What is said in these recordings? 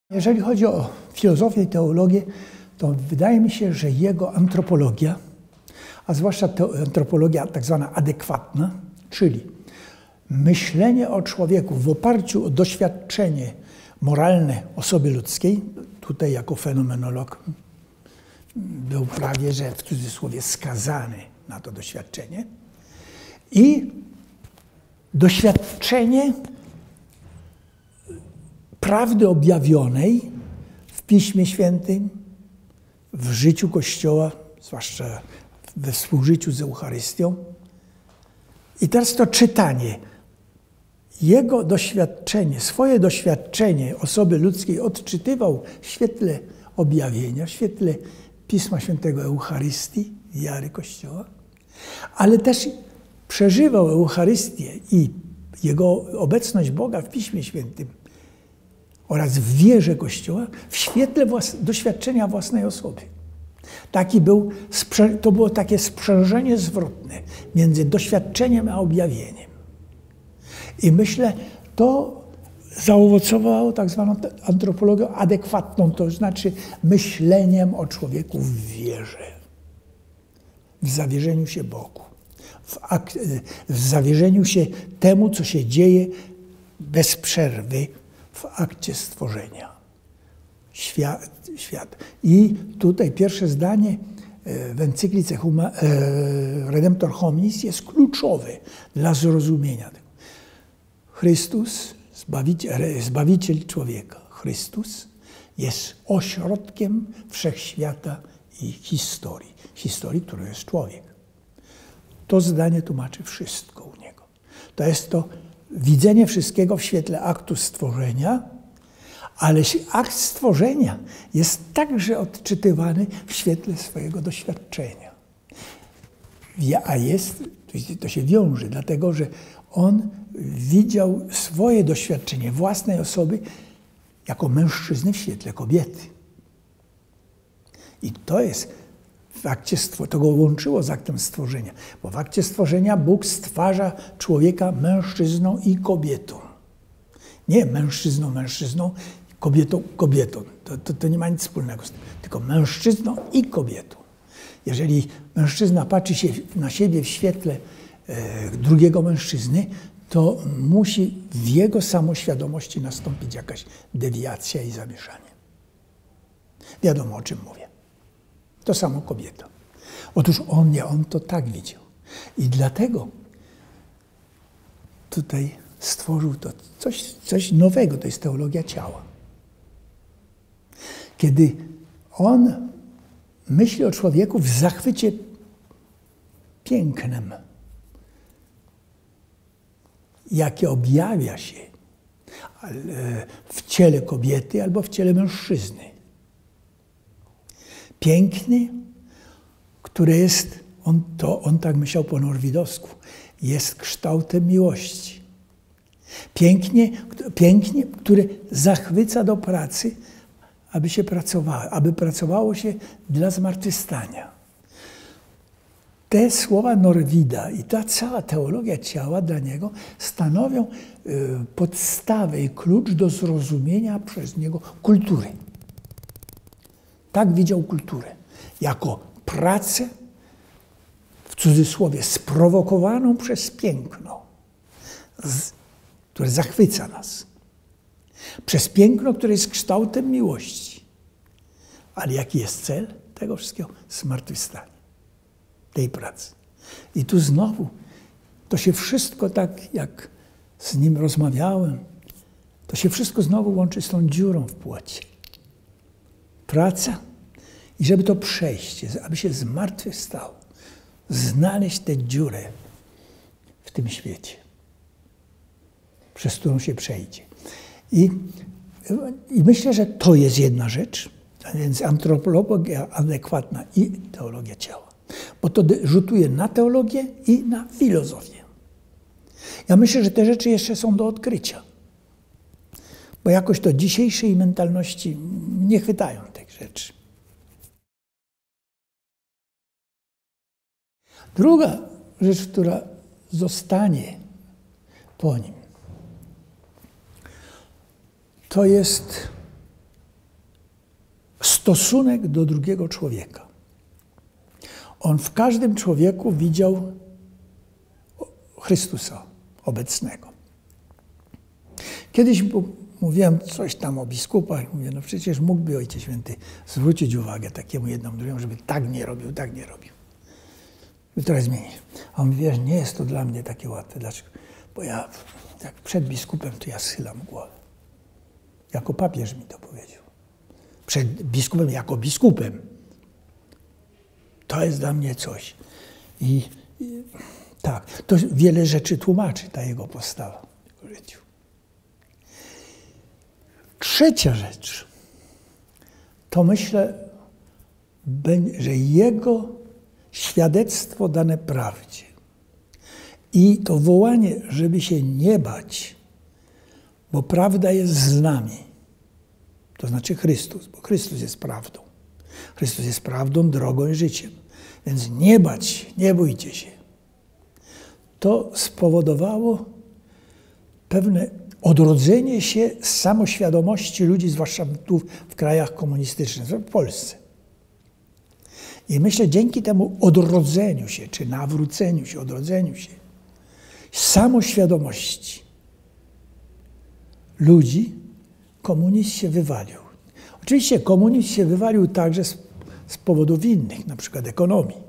Jeżeli chodzi o filozofię i teologię, to wydaje mi się, że jego antropologia, a zwłaszcza antropologia tak zwana adekwatna, czyli myślenie o człowieku w oparciu o doświadczenie moralne osoby ludzkiej, tutaj jako fenomenolog był prawie, że w cudzysłowie skazany na to doświadczenie, i doświadczenie prawdy objawionej w Piśmie Świętym, w życiu Kościoła, zwłaszcza we współżyciu z Eucharystią. I teraz to czytanie, jego doświadczenie, swoje doświadczenie osoby ludzkiej odczytywał w świetle objawienia, w świetle Pisma Świętego, Eucharystii, wiary Kościoła, ale też przeżywał Eucharystię i jego obecność Boga w Piśmie Świętym oraz w wierze Kościoła w świetle doświadczenia własnej osoby. To było takie sprzężenie zwrotne między doświadczeniem a objawieniem. I myślę, to zaowocowało tak zwaną antropologią adekwatną, to znaczy myśleniem o człowieku w wierze, w zawierzeniu się Bogu, w zawierzeniu się temu, co się dzieje bez przerwy w akcie stworzenia. Świat. I tutaj pierwsze zdanie w encyklice Redemptor Hominis jest kluczowe dla zrozumienia tego. Chrystus, Zbawiciel człowieka, Chrystus jest ośrodkiem wszechświata i historii. Historii, którą jest człowiek. To zdanie tłumaczy wszystko u niego. To jest to widzenie wszystkiego w świetle aktu stworzenia, ale akt stworzenia jest także odczytywany w świetle swojego doświadczenia. To się wiąże, dlatego że on widział swoje doświadczenie własnej osoby jako mężczyzny w świetle kobiety. I to jest w akcie to go łączyło z aktem stworzenia, bo w akcie stworzenia Bóg stwarza człowieka mężczyzną i kobietą. Nie mężczyzną, kobietą. To nie ma nic wspólnego z tym, tylko mężczyzną i kobietą. Jeżeli mężczyzna patrzy się na siebie w świetle drugiego mężczyzny, to musi w jego samoświadomości nastąpić jakaś dewiacja i zamieszanie. Wiadomo, o czym mówię. To samo kobieta. Otóż on to tak widział. I dlatego tutaj stworzył to coś nowego, to jest teologia ciała. Kiedy on myśli o człowieku w zachwycie pięknem, jakie objawia się w ciele kobiety albo w ciele mężczyzny. Piękny, które jest, on tak myślał po norwidowsku, jest kształtem miłości. Pięknie, które zachwyca do pracy, aby pracowało się dla zmartwychwstania. Te słowa Norwida i ta cała teologia ciała dla niego stanowią podstawę i klucz do zrozumienia przez niego kultury. Tak widział kulturę. Jako pracę, w cudzysłowie, sprowokowaną przez piękno, które zachwyca nas. Przez piękno, które jest kształtem miłości. Ale jaki jest cel tego wszystkiego? Zmartwychwstanie tej pracy. I tu znowu, to się wszystko tak, jak z nim rozmawiałem, to się wszystko znowu łączy z tą dziurą w płocie. Praca i żeby to przejście, aby się zmartwychwstało, znaleźć tę dziurę w tym świecie, przez którą się przejdzie. I myślę, że to jest jedna rzecz, a więc antropologia adekwatna i teologia ciała. Bo to rzutuje na teologię i na filozofię. Ja myślę, że te rzeczy jeszcze są do odkrycia. Bo jakoś to dzisiejszej mentalności nie chwytają tych rzeczy. Druga rzecz, która zostanie po nim, to jest stosunek do drugiego człowieka. On w każdym człowieku widział Chrystusa obecnego. Kiedyś mówiłem coś tam o biskupach. Mówię, no przecież mógłby Ojciec Święty zwrócić uwagę takiemu jednemu, drugiemu, żeby tak nie robił, tak nie robił. I trochę zmienić. A on mówi, wiesz, nie jest to dla mnie takie łatwe. Dlaczego? Bo ja, jak przed biskupem, to ja schylam głowę. Jako papież mi to powiedział. Przed biskupem, jako biskupem. To jest dla mnie coś. I tak, to wiele rzeczy tłumaczy ta jego postawa w jego życiu. Trzecia rzecz, to myślę, że jego świadectwo dane prawdzie i to wołanie, żeby się nie bać, bo prawda jest z nami, to znaczy Chrystus, bo Chrystus jest prawdą. Chrystus jest prawdą, drogą i życiem. Więc nie bać, nie bójcie się. To spowodowało pewne odrodzenie się z samoświadomości ludzi, zwłaszcza tu w krajach komunistycznych, w Polsce. I myślę, dzięki temu odrodzeniu się, czy nawróceniu się, odrodzeniu się, samoświadomości ludzi, komunizm się wywalił. Oczywiście komunizm się wywalił także z powodów innych, na przykład ekonomii.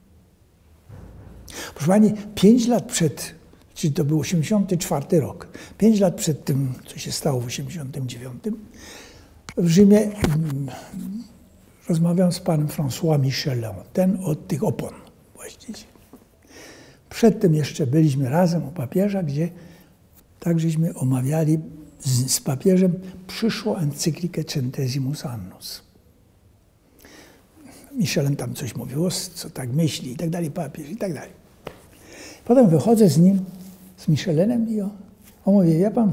Proszę pani, 5 lat przed, czyli to był 84 rok, 5 lat przed tym, co się stało w 89, w Rzymie rozmawiałem z panem François Michelin, ten od tych opon właściwie. Przedtem jeszcze byliśmy razem u papieża, gdzie tak żeśmy omawiali z papieżem przyszłą encyklikę Centesimus Annus. Michelin tam coś mówił, co tak myśli i tak dalej, papież i tak dalej. Potem wychodzę z nim, z Michelinem i on mówi, wie pan,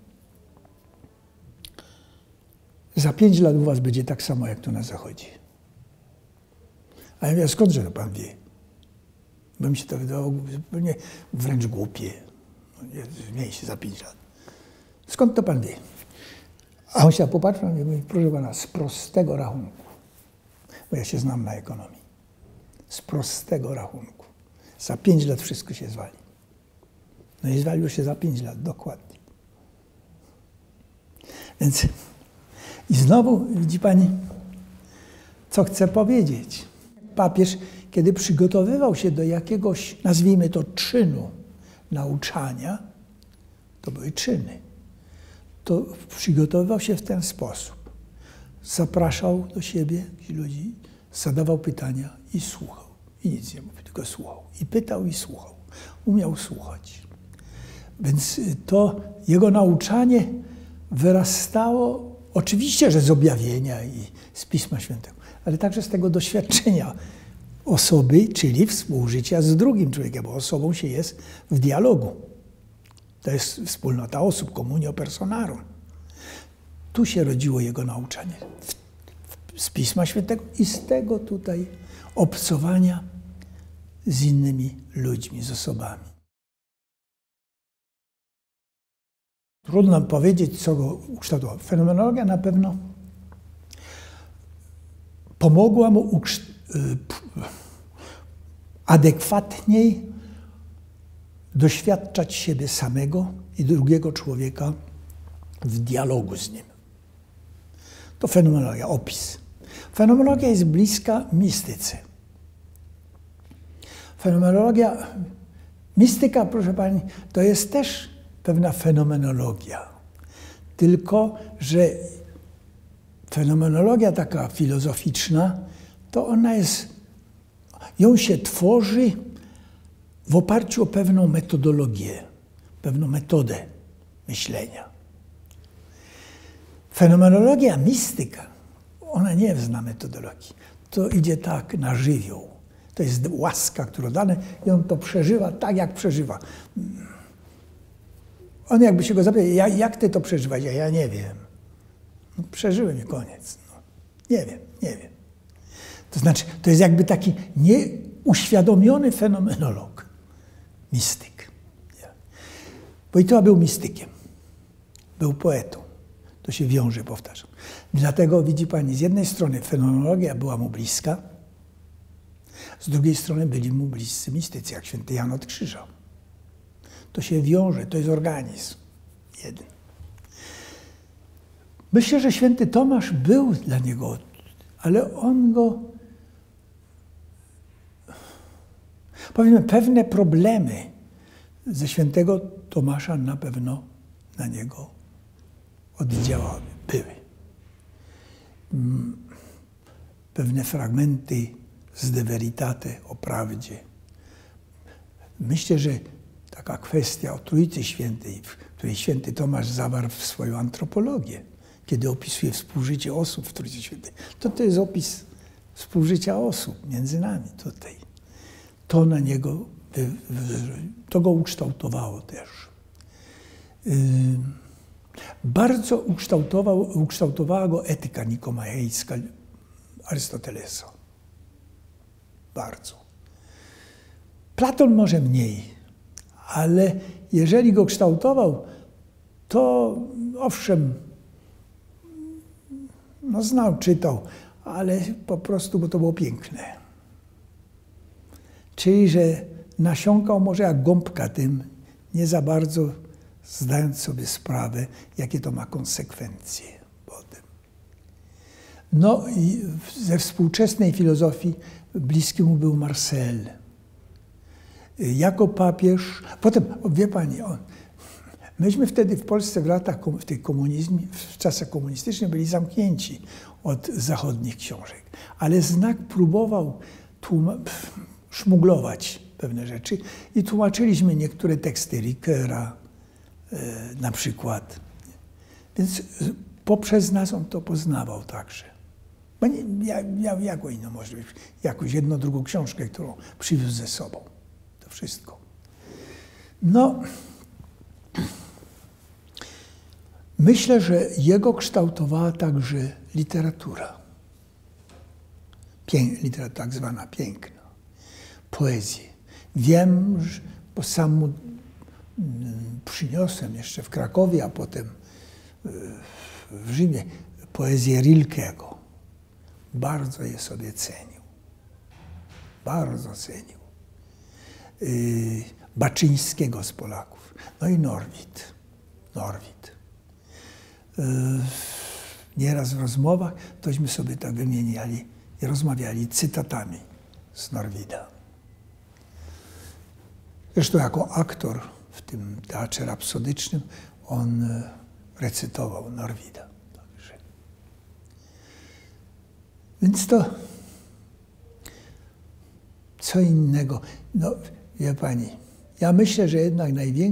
za 5 lat u was będzie tak samo, jak tu na Zachodzie. A ja mówię, skądże to pan wie? Bo mi się to wydawało zupełnie wręcz głupie. Zmieni się za 5 lat. Skąd to pan wie? A on się popatrzył i mówi, proszę pana, z prostego rachunku. Bo ja się znam na ekonomii. Z prostego rachunku. Za 5 lat wszystko się zwali. No i zwaliło się za 5 lat, dokładnie. Więc i znowu, widzi pani, co chcę powiedzieć. Papież, kiedy przygotowywał się do jakiegoś, nazwijmy to, czynu nauczania, to były czyny, to przygotowywał się w ten sposób. Zapraszał do siebie ludzi, zadawał pytania i słuchał. I nic nie mówił, tylko słuchał. I pytał i słuchał. Umiał słuchać. Więc to jego nauczanie wyrastało oczywiście, że z objawienia i z Pisma Świętego, ale także z tego doświadczenia osoby, czyli współżycia z drugim człowiekiem, bo osobą się jest w dialogu. To jest wspólnota osób, communio personarum. Tu się rodziło jego nauczanie. Z Pisma Świętego i z tego tutaj obcowania z innymi ludźmi, z osobami. Trudno powiedzieć, co go ukształtowało. Fenomenologia na pewno pomogła mu adekwatniej doświadczać siebie samego i drugiego człowieka w dialogu z nim. To fenomenologia, opis. Fenomenologia jest bliska mistyce. Fenomenologia, mistyka, proszę pani, to jest też pewna fenomenologia. Tylko że fenomenologia taka filozoficzna, to ona jest, ją się tworzy w oparciu o pewną metodologię, pewną metodę myślenia. Fenomenologia, mistyka, ona nie zna metodologii. To idzie tak na żywioł. To jest łaska, którą dane i on to przeżywa tak, jak przeżywa. On jakby się go zapytał, jak ty to przeżywasz? Ja nie wiem. No, przeżyłem i koniec. No, nie wiem. To znaczy, to jest jakby taki nieuświadomiony fenomenolog. Mistyk. Wojtyła był mistykiem. Był poetą. To się wiąże, powtarzam. Dlatego widzi pani, z jednej strony fenomenologia była mu bliska, z drugiej strony byli mu bliscy mistycy, jak święty Jan od Krzyża. To się wiąże, to jest organizm jeden. Myślę, że święty Tomasz był dla niego, ale on go, powiedzmy, pewne problemy ze świętego Tomasza na pewno na niego oddziałały, były. Pewne fragmenty z De Veritate o prawdzie. Myślę, że taka kwestia o Trójcy Świętej, w której święty Tomasz zawarł w swoją antropologię, kiedy opisuje współżycie osób w Trójcy Świętej, to jest opis współżycia osób między nami tutaj. To na niego, to go ukształtowało też. Bardzo ukształtowała go etyka nikomajejska Arystotelesa. Bardzo. Platon może mniej, ale jeżeli go kształtował, to owszem, no znał, czytał, ale po prostu, bo to było piękne. Czyli, że nasiąkał może jak gąbka tym, nie za bardzo zdając sobie sprawę, jakie to ma konsekwencje potem. No i ze współczesnej filozofii bliski mu był Marcel. Jako papież, potem, wie pani, myśmy wtedy w Polsce w czasach komunistycznych byli zamknięci od zachodnich książek, ale Znak próbował szmuglować pewne rzeczy i tłumaczyliśmy niektóre teksty Ricoeura na przykład. Więc poprzez nas on to poznawał także. Bo jaką inną możliwość? Jakąś jedną, drugą książkę, którą przywiózł ze sobą. To wszystko. No, myślę, że jego kształtowała także literatura. Literatura tak zwana piękna. Poezję. Wiem, bo sam mu przyniosłem jeszcze w Krakowie, a potem w Rzymie poezję Rilkego. Bardzo je sobie cenił. Bardzo cenił. Baczyńskiego z Polaków. No i Norwid. Nieraz w rozmowach tośmy sobie tak wymieniali i rozmawiali cytatami z Norwida. Zresztą jako aktor w tym teatrze rapsodycznym on recytował Norwida. Także. Więc to co innego. No, wie pani, ja myślę, że jednak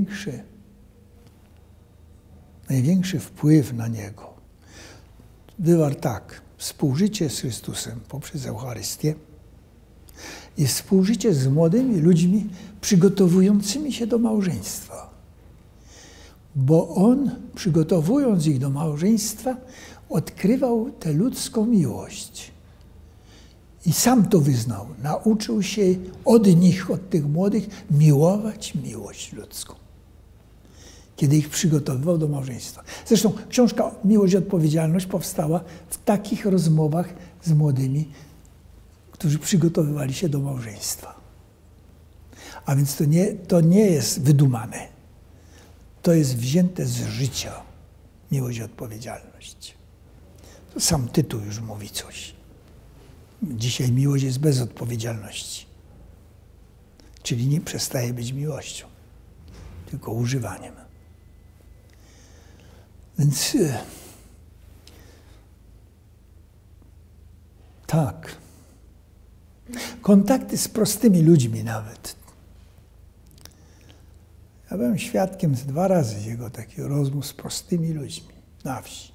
największy wpływ na niego wywarł tak, współżycie z Chrystusem poprzez Eucharystię i współżycie z młodymi ludźmi przygotowującymi się do małżeństwa. Bo on, przygotowując ich do małżeństwa, odkrywał tę ludzką miłość. I sam to wyznał. Nauczył się od nich, od tych młodych, miłować miłość ludzką. Kiedy ich przygotowywał do małżeństwa. Zresztą książka Miłość i odpowiedzialność powstała w takich rozmowach z młodymi, którzy przygotowywali się do małżeństwa. A więc to nie jest wydumane. To jest wzięte z życia. Miłość i odpowiedzialność. To sam tytuł już mówi coś. Dzisiaj miłość jest bez odpowiedzialności. Czyli nie przestaje być miłością, tylko używaniem. Więc tak. Kontakty z prostymi ludźmi nawet. Ja byłem świadkiem 2 razy jego takich rozmów z prostymi ludźmi na wsi.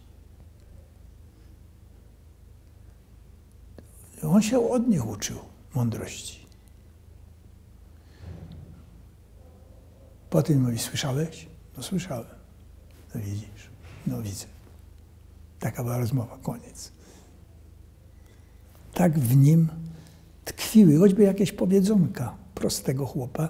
On się od nich uczył mądrości. Potem mówi, słyszałeś? No słyszałem. No widzisz? No widzę. Taka była rozmowa, koniec. Tak w nim tkwiły, choćby jakieś powiedzonka prostego chłopa,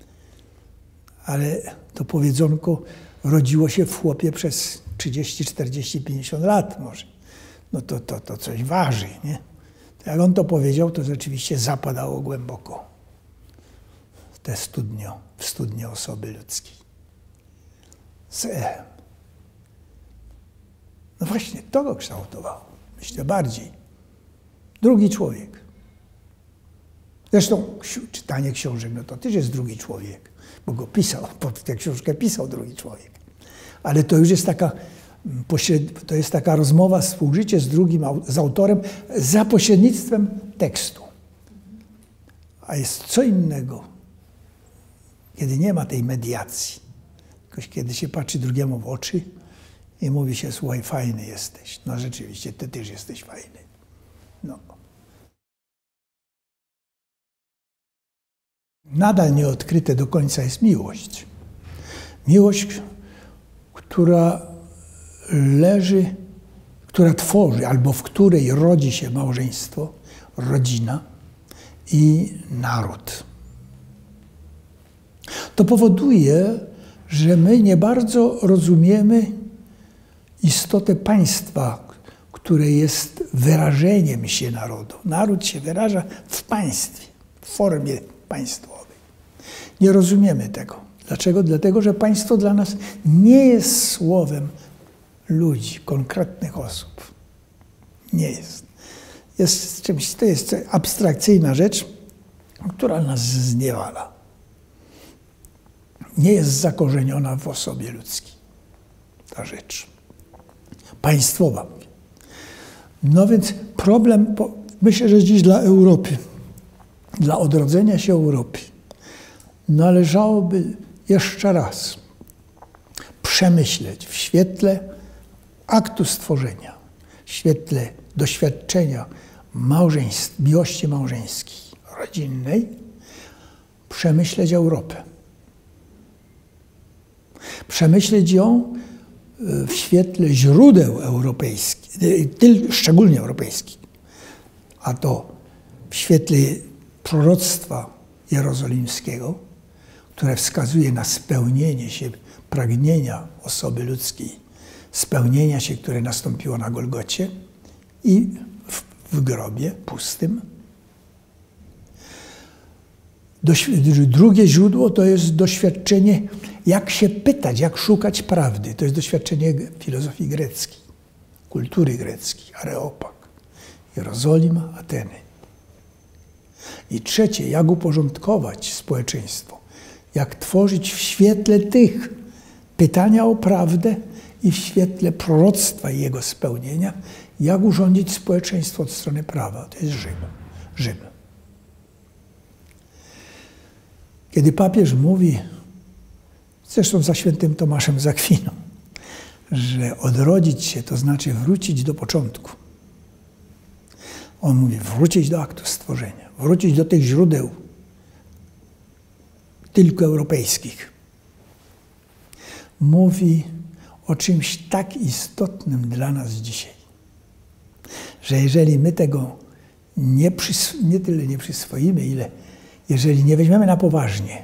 ale to powiedzonko rodziło się w chłopie przez 30, 40, 50 lat może. no to coś waży, nie? To jak on to powiedział, to rzeczywiście zapadało głęboko w studnię osoby ludzkiej. Z echem. No właśnie, to go kształtowało. Myślę bardziej. Drugi człowiek. Zresztą czytanie książek, no to też jest drugi człowiek, bo go pisał, pod tę książkę pisał drugi człowiek. Ale to już jest taka rozmowa, współżycie z autorem za pośrednictwem tekstu. A jest co innego, kiedy nie ma tej mediacji. Kiedy się patrzy drugiemu w oczy i mówi się, słuchaj, fajny jesteś. No rzeczywiście, ty też jesteś fajny. No. Nadal nieodkryte do końca jest miłość. Miłość, która tworzy, albo w której rodzi się małżeństwo, rodzina i naród. To powoduje, że my nie bardzo rozumiemy istotę państwa, które jest wyrażeniem się narodu. Naród się wyraża w państwie, w formie państwowej. Nie rozumiemy tego. Dlaczego? Dlatego, że państwo dla nas nie jest słowem ludzi, konkretnych osób. Nie jest. Jest czymś, to jest abstrakcyjna rzecz, która nas zniewala. Nie jest zakorzeniona w osobie ludzkiej. Ta rzecz. Państwowa. No więc problem, myślę, że dziś dla Europy, dla odrodzenia się Europy, należałoby jeszcze raz przemyśleć w świetle aktu stworzenia, w świetle doświadczenia miłości małżeńskiej, rodzinnej, przemyśleć Europę. Przemyśleć ją w świetle źródeł europejskich, szczególnie europejskich, a to w świetle proroctwa jerozolimskiego, które wskazuje na spełnienie się pragnienia osoby ludzkiej, spełnienia się, które nastąpiło na Golgocie i w grobie pustym. Drugie źródło to jest doświadczenie, jak się pytać, jak szukać prawdy. To jest doświadczenie filozofii greckiej, kultury greckiej, Areopag, Jerozolima, Ateny. I trzecie, jak uporządkować społeczeństwo, jak tworzyć w świetle tych pytania o prawdę i w świetle proroctwa i jego spełnienia, jak urządzić społeczeństwo od strony prawa. To jest Rzym. Kiedy papież mówi, zresztą za świętym Tomaszem z Akwiną, że odrodzić się to znaczy wrócić do początku. On mówi wrócić do aktu stworzenia, wrócić do tych źródeł tylko europejskich. Mówi o czymś tak istotnym dla nas dzisiaj, że jeżeli my tego nie tyle nie przyswoimy, ile jeżeli nie weźmiemy na poważnie,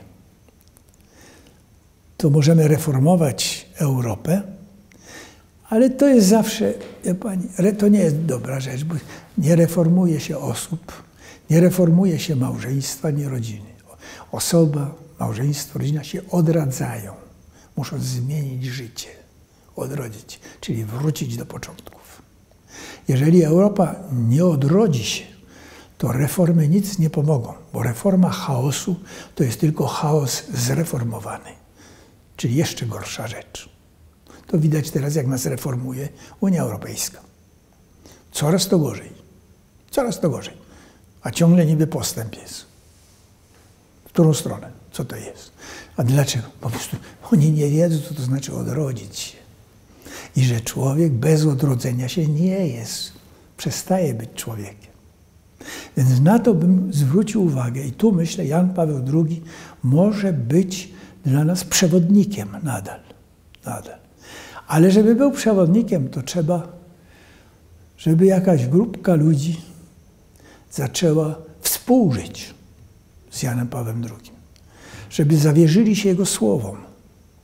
to możemy reformować Europę, ale to jest zawsze, wie pani, to nie jest dobra rzecz, bo nie reformuje się osób, nie reformuje się małżeństwa, nie rodziny. Osoba, małżeństwo, rodzina się odradzają. Muszą zmienić życie, odrodzić, czyli wrócić do początków. Jeżeli Europa nie odrodzi się, to reformy nic nie pomogą, bo reforma chaosu to jest tylko chaos zreformowany, czyli jeszcze gorsza rzecz. To widać teraz, jak nas reformuje Unia Europejska. Coraz to gorzej. Coraz to gorzej. A ciągle niby postęp jest. W którą stronę? Co to jest? A dlaczego? Po prostu oni nie wiedzą, co to znaczy odrodzić się. I że człowiek bez odrodzenia się nie jest. Przestaje być człowiekiem. Więc na to bym zwrócił uwagę. I tu myślę, Jan Paweł II może być dla nas przewodnikiem nadal. Ale żeby był przewodnikiem, to trzeba, żeby jakaś grupka ludzi zaczęła współżyć z Janem Pawłem II. Żeby zawierzyli się Jego słowom,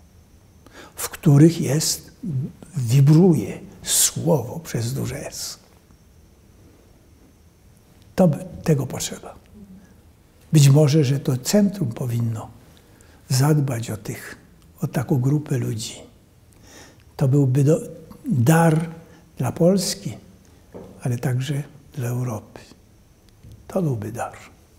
w których wibruje słowo przez duże S. Tego potrzeba. Być może, że to centrum powinno zadbać o taką grupę ludzi. To byłby dar dla Polski, ale także dla Europy. To byłby dar.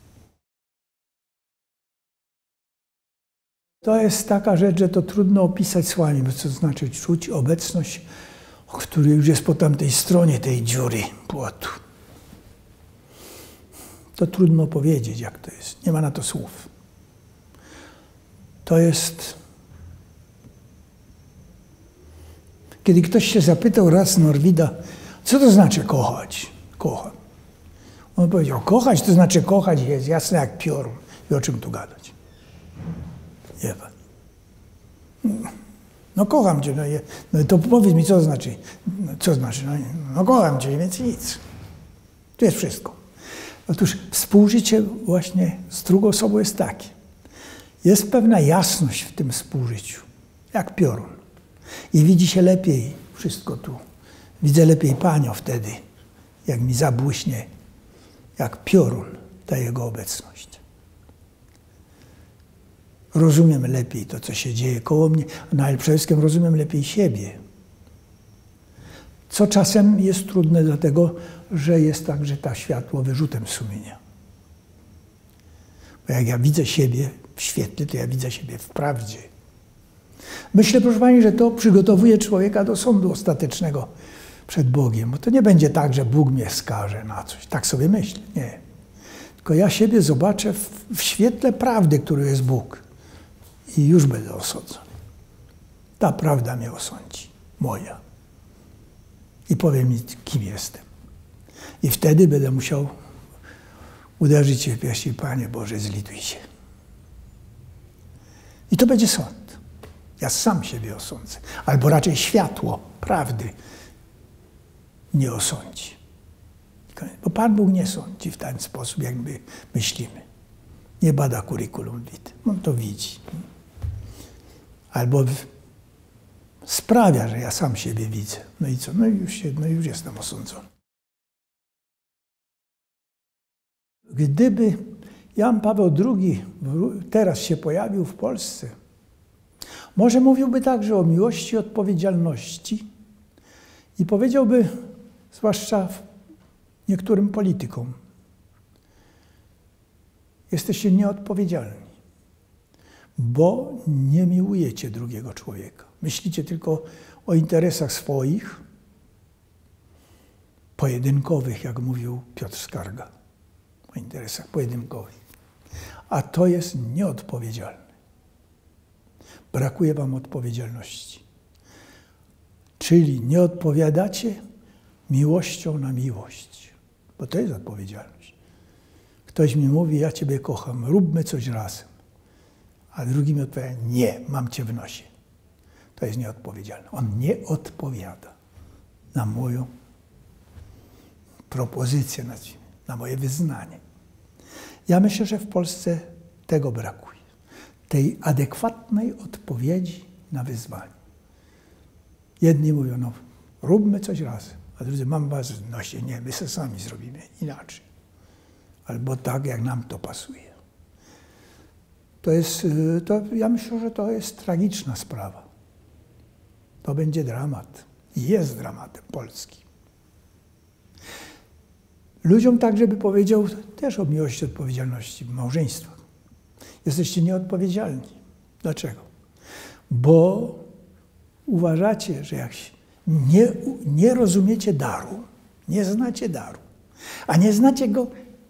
To jest taka rzecz, że to trudno opisać słowami, bo co znaczy czuć obecność, który już jest po tamtej stronie tej dziury płotu. To trudno powiedzieć, jak to jest. Nie ma na to słów. To jest... Kiedy ktoś się zapytał raz Norwida, co to znaczy kochać? Kocham. On powiedział, kochać to znaczy kochać, jest jasne jak piorun. I o czym tu gadać? Nie pan. No kocham cię, no to powiedz mi, co to znaczy? Co znaczy? No kocham cię, więc nic. To jest wszystko. Otóż współżycie właśnie z drugą osobą jest takie. Jest pewna jasność w tym współżyciu, jak piorun. I widzi się lepiej wszystko tu. Widzę lepiej Panią wtedy, jak mi zabłyśnie, jak piorun ta Jego obecność. Rozumiem lepiej to, co się dzieje koło mnie, no ale przede wszystkim rozumiem lepiej siebie. Co czasem jest trudne, dlatego że jest także ta światło wyrzutem sumienia. Bo jak ja widzę siebie w świetle, to ja widzę siebie w prawdzie. Myślę, proszę Pani, że to przygotowuje człowieka do sądu ostatecznego przed Bogiem. Bo to nie będzie tak, że Bóg mnie skaże na coś. Tak sobie myślę. Nie. Tylko ja siebie zobaczę w świetle prawdy, którą jest Bóg. I już będę osądzony. Ta prawda mnie osądzi. Moja. I powie mi, kim jestem. I wtedy będę musiał uderzyć się w piersi, Panie Boże, zlituj się. I to będzie sąd. Ja sam siebie osądzę. Albo raczej światło prawdy nie osądzi. Bo Pan Bóg nie sądzi w ten sposób, jak my myślimy. Nie bada curriculum vitae. On to widzi. Albo sprawia, że ja sam siebie widzę. No i co? No już jestem osądzony. Gdyby Jan Paweł II teraz się pojawił w Polsce, może mówiłby także o miłości i odpowiedzialności i powiedziałby, zwłaszcza niektórym politykom, jesteście nieodpowiedzialni, bo nie miłujecie drugiego człowieka. Myślicie tylko o interesach swoich, pojedynkowych, jak mówił Piotr Skarga. O interesach pojedynkowych. A to jest nieodpowiedzialne. Brakuje wam odpowiedzialności. Czyli nie odpowiadacie miłością na miłość. Bo to jest odpowiedzialność. Ktoś mi mówi, ja ciebie kocham, róbmy coś razem. A drugi mi odpowiada, nie, mam cię w nosie. To jest nieodpowiedzialne. On nie odpowiada na moją propozycję, na moje wyznanie. Ja myślę, że w Polsce tego brakuje. Tej adekwatnej odpowiedzi na wyzwanie. Jedni mówią, no róbmy coś razem, a drudzy, mam was w nosie. Nie, my sobie sami zrobimy inaczej. Albo tak, jak nam to pasuje. Ja myślę, że to jest tragiczna sprawa. To będzie dramat. I jest dramatem Polski. Ludziom także by powiedział też o miłości i odpowiedzialności w małżeństwach. Jesteście nieodpowiedzialni. Dlaczego? Bo uważacie, że jak nie rozumiecie daru, nie znacie daru, a nie znacie go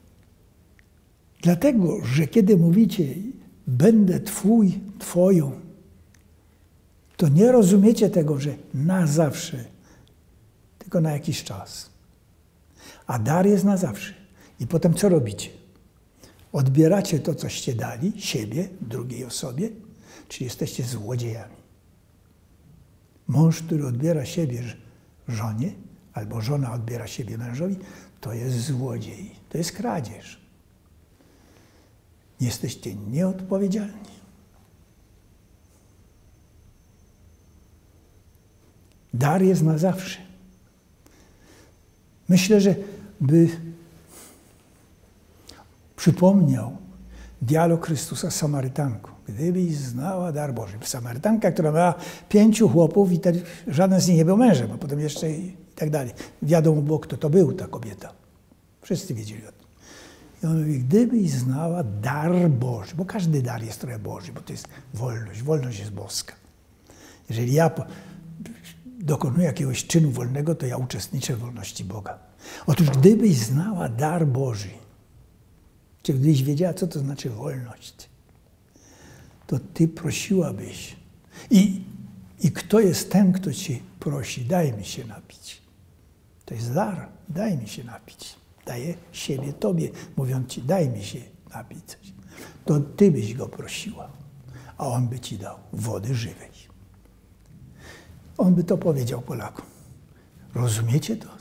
dlatego, że kiedy mówicie będę twój, twoją, to nie rozumiecie tego, że na zawsze, tylko na jakiś czas. A dar jest na zawsze. I potem co robicie? Odbieracie to, coście dali, siebie, drugiej osobie, czy jesteście złodziejami. Mąż, który odbiera siebie żonie, albo żona odbiera siebie mężowi, to jest złodziej, to jest kradzież. Jesteście nieodpowiedzialni. Dar jest na zawsze. Myślę, że by przypomniał dialog Chrystusa z Samarytanką. Gdybyś znała dar Boży. Samarytanka, która miała 5 chłopów i żaden z nich nie był mężem, a potem jeszcze i tak dalej. Wiadomo było, kto to był, ta kobieta. Wszyscy wiedzieli o tym. I on mówi, gdybyś znała dar Boży, bo każdy dar jest trochę Boży, bo to jest wolność. Wolność jest boska. Jeżeli ja dokonuję jakiegoś czynu wolnego, to ja uczestniczę w wolności Boga. Otóż gdybyś znała dar Boży, czy gdybyś wiedziała, co to znaczy wolność, to ty prosiłabyś. I kto jest ten, kto ci prosi? Daj mi się napić. To jest dar. Daj mi się napić. Daję siebie tobie, mówiąc ci, daj mi się napić coś. To ty byś go prosiła, a on by ci dał wody żywej. On by to powiedział Polakom. Rozumiecie to?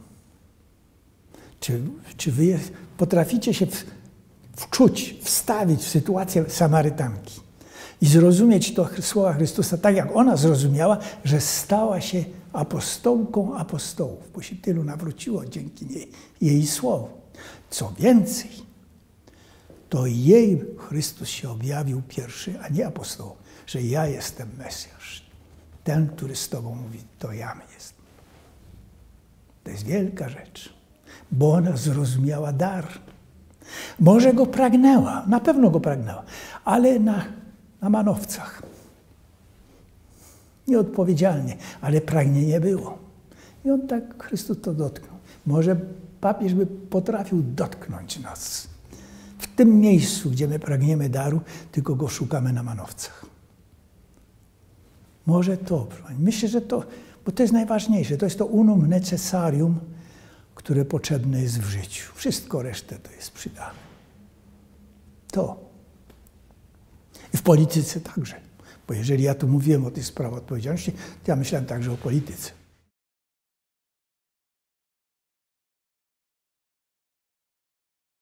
Czy wy potraficie się wczuć, wstawić w sytuację Samarytanki i zrozumieć to słowa Chrystusa tak, jak ona zrozumiała, że stała się apostołką apostołów, bo się tylu nawróciło dzięki jej słowu. Co więcej, to jej Chrystus się objawił pierwszy, a nie apostołom, że ja jestem Mesjasz. Ten, który z tobą mówi, to ja jestem. To jest wielka rzecz, bo ona zrozumiała dar. Może go pragnęła, na pewno go pragnęła, ale na manowcach. Nieodpowiedzialnie, ale pragnienie było. I on tak, Chrystus to dotknął. Może papież by potrafił dotknąć nas w tym miejscu, gdzie my pragniemy daru, tylko go szukamy na manowcach. Może to, myślę, że to, bo to jest najważniejsze, to jest to unum necessarium, które potrzebne jest w życiu. Wszystko resztę to jest przydane. To. I w polityce także. Bo jeżeli ja tu mówiłem o tej sprawie odpowiedzialności, to ja myślałem także o polityce.